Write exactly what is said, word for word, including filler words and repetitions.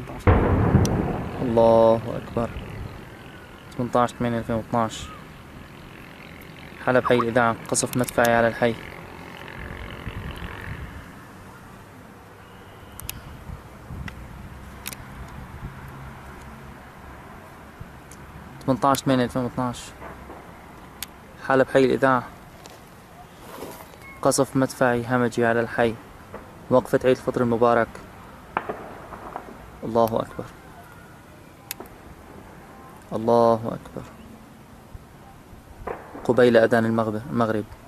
الله أكبر. ثمانية عشر ثمانية ألفين واثناشر حلب حي الإذاعة، قصف مدفعي على الحي. ثمانية عشر ثمانية ألفين واثناشر حلب حي الإذاعة، قصف مدفعي همجي على الحي. وقفة عيد الفطر المبارك. الله أكبر. الله أكبر. قبيل أذان المغرب.